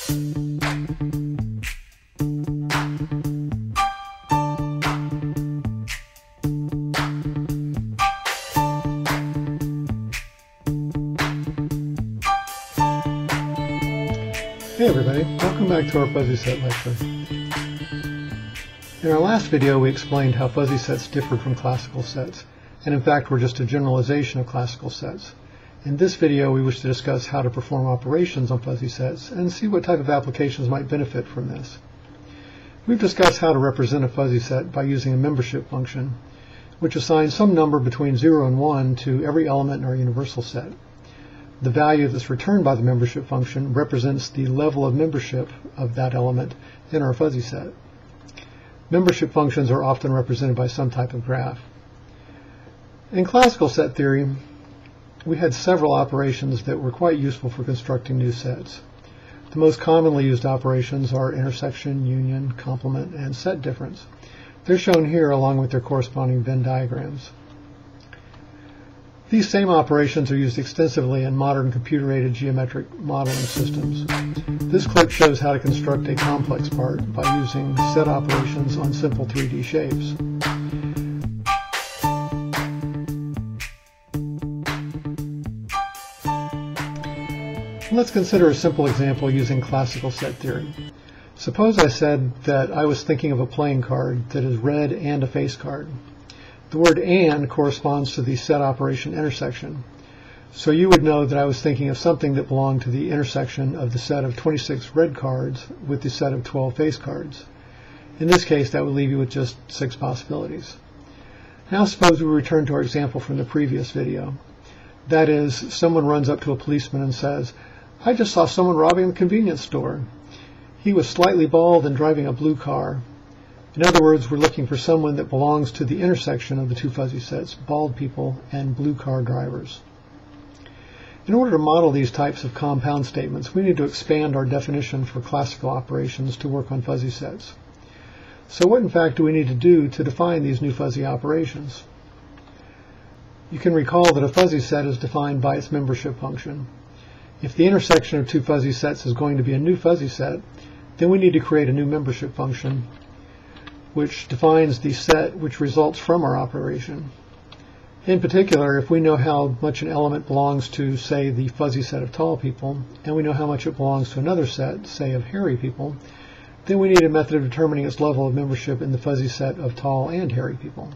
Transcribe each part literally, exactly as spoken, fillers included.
Hey everybody, welcome back to our fuzzy set lecture. In our last video we explained how fuzzy sets differed from classical sets, and in fact were just a generalization of classical sets. In this video we wish to discuss how to perform operations on fuzzy sets and see what type of applications might benefit from this. We've discussed how to represent a fuzzy set by using a membership function, which assigns some number between zero and one to every element in our universal set. The value that's returned by the membership function represents the level of membership of that element in our fuzzy set. Membership functions are often represented by some type of graph. In classical set theory, we had several operations that were quite useful for constructing new sets. The most commonly used operations are intersection, union, complement, and set difference. They're shown here along with their corresponding Venn diagrams. These same operations are used extensively in modern computer-aided geometric modeling systems. This clip shows how to construct a complex part by using set operations on simple three D shapes. Let's consider a simple example using classical set theory. Suppose I said that I was thinking of a playing card that is red and a face card. The word "and" corresponds to the set operation intersection. So you would know that I was thinking of something that belonged to the intersection of the set of twenty-six red cards with the set of twelve face cards. In this case, that would leave you with just six possibilities. Now suppose we return to our example from the previous video. That is, someone runs up to a policeman and says, "I just saw someone robbing the convenience store. He was slightly bald and driving a blue car." In other words, we're looking for someone that belongs to the intersection of the two fuzzy sets, bald people and blue car drivers. In order to model these types of compound statements, we need to expand our definition for classical operations to work on fuzzy sets. So what in fact do we need to do to define these new fuzzy operations? You can recall that a fuzzy set is defined by its membership function. If the intersection of two fuzzy sets is going to be a new fuzzy set, then we need to create a new membership function which defines the set which results from our operation. In particular, if we know how much an element belongs to, say, the fuzzy set of tall people, and we know how much it belongs to another set, say, of hairy people, then we need a method of determining its level of membership in the fuzzy set of tall and hairy people.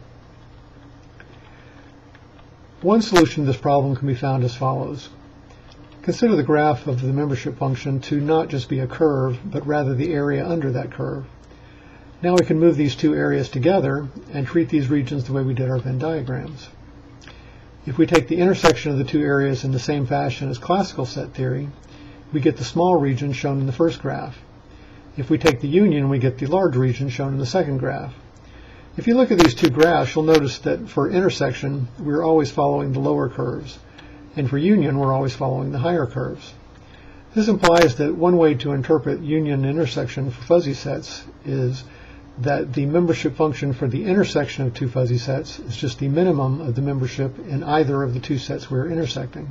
One solution to this problem can be found as follows. Consider the graph of the membership function to not just be a curve, but rather the area under that curve. Now we can move these two areas together and treat these regions the way we did our Venn diagrams. If we take the intersection of the two areas in the same fashion as classical set theory, we get the small region shown in the first graph. If we take the union, we get the large region shown in the second graph. If you look at these two graphs, you'll notice that for intersection, we're always following the lower curves, and for union, we're always following the higher curves. This implies that one way to interpret union and intersection for fuzzy sets is that the membership function for the intersection of two fuzzy sets is just the minimum of the membership in either of the two sets we're intersecting.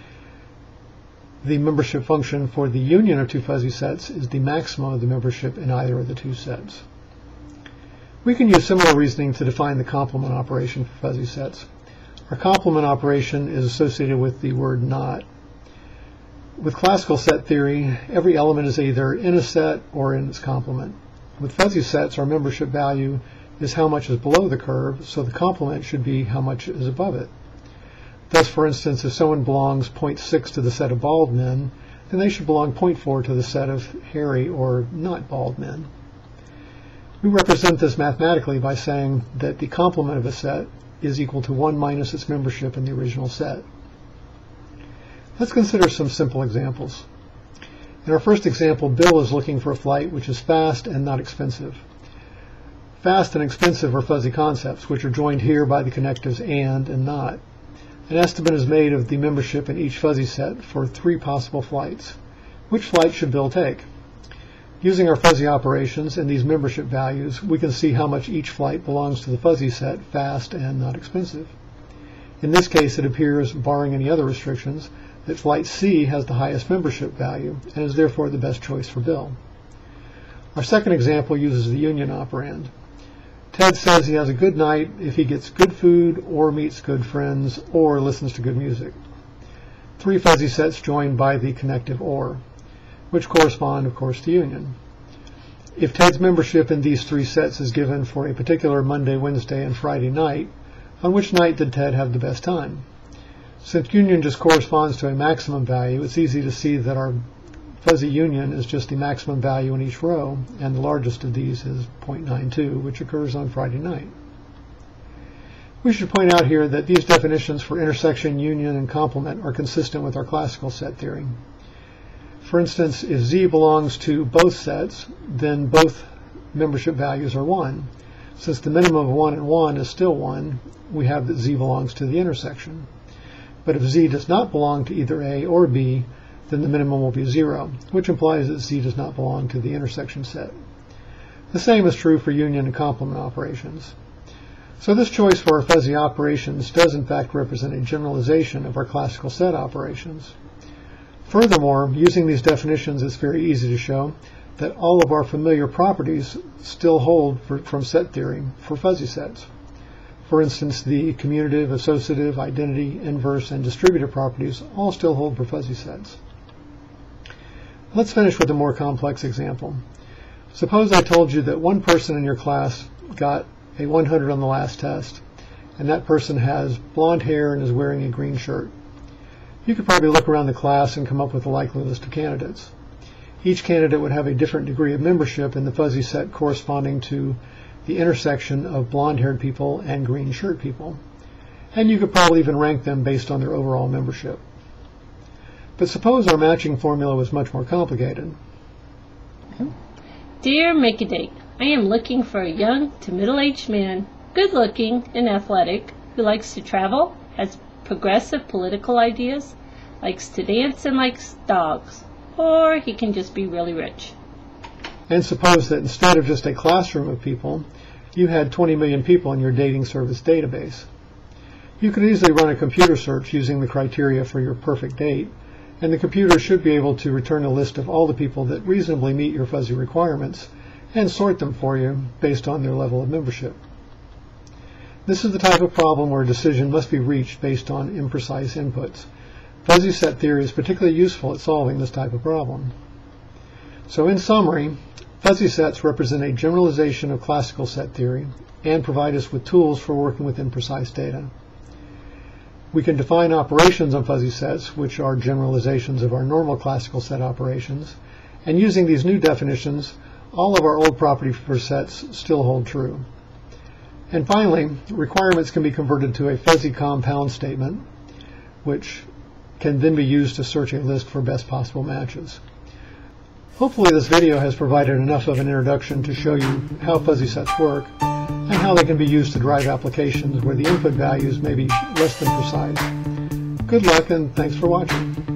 The membership function for the union of two fuzzy sets is the maximum of the membership in either of the two sets. We can use similar reasoning to define the complement operation for fuzzy sets. Our complement operation is associated with the word "not." With classical set theory, every element is either in a set or in its complement. With fuzzy sets, our membership value is how much is below the curve, so the complement should be how much is above it. Thus, for instance, if someone belongs zero point six to the set of bald men, then they should belong zero point four to the set of hairy or not bald men. We represent this mathematically by saying that the complement of a set is equal to one minus its membership in the original set. Let's consider some simple examples. In our first example, Bill is looking for a flight which is fast and not expensive. Fast and expensive are fuzzy concepts, which are joined here by the connectives "and" and "not." An estimate is made of the membership in each fuzzy set for three possible flights. Which flight should Bill take? Using our fuzzy operations and these membership values, we can see how much each flight belongs to the fuzzy set, fast and not expensive. In this case, it appears, barring any other restrictions, that flight C has the highest membership value and is therefore the best choice for Bill. Our second example uses the union operand. Ted says he has a good night if he gets good food or meets good friends or listens to good music. Three fuzzy sets joined by the connective or, which correspond, of course, to union. If Ted's membership in these three sets is given for a particular Monday, Wednesday, and Friday night, on which night did Ted have the best time? Since union just corresponds to a maximum value, it's easy to see that our fuzzy union is just the maximum value in each row, and the largest of these is zero point nine two, which occurs on Friday night. We should point out here that these definitions for intersection, union, and complement are consistent with our classical set theory. For instance, if Z belongs to both sets, then both membership values are one. Since the minimum of one and one is still one, we have that Z belongs to the intersection. But if Z does not belong to either A or B, then the minimum will be zero, which implies that Z does not belong to the intersection set. The same is true for union and complement operations. So this choice for our fuzzy operations does in fact represent a generalization of our classical set operations. Furthermore, using these definitions, it's very easy to show that all of our familiar properties still hold for, from set theory for fuzzy sets. For instance, the commutative, associative, identity, inverse, and distributive properties all still hold for fuzzy sets. Let's finish with a more complex example. Suppose I told you that one person in your class got a one hundred on the last test, and that person has blonde hair and is wearing a green shirt. You could probably look around the class and come up with a likely list of candidates. Each candidate would have a different degree of membership in the fuzzy set corresponding to the intersection of blonde-haired people and green shirt people. And you could probably even rank them based on their overall membership. But suppose our matching formula was much more complicated. Dear Make-A-Date, I am looking for a young to middle-aged man, good-looking and athletic, who likes to travel, has progressive political ideas, likes to dance, and likes dogs. Or he can just be really rich. And suppose that instead of just a classroom of people, you had twenty million people in your dating service database. You could easily run a computer search using the criteria for your perfect date, and the computer should be able to return a list of all the people that reasonably meet your fuzzy requirements and sort them for you based on their level of membership. This is the type of problem where a decision must be reached based on imprecise inputs. Fuzzy set theory is particularly useful at solving this type of problem. So in summary, fuzzy sets represent a generalization of classical set theory and provide us with tools for working with imprecise data. We can define operations on fuzzy sets, which are generalizations of our normal classical set operations, and using these new definitions, all of our old property for sets still hold true. And finally, requirements can be converted to a fuzzy compound statement, which can then be used to search a list for best possible matches. Hopefully this video has provided enough of an introduction to show you how fuzzy sets work and how they can be used to drive applications where the input values may be less than precise. Good luck and thanks for watching.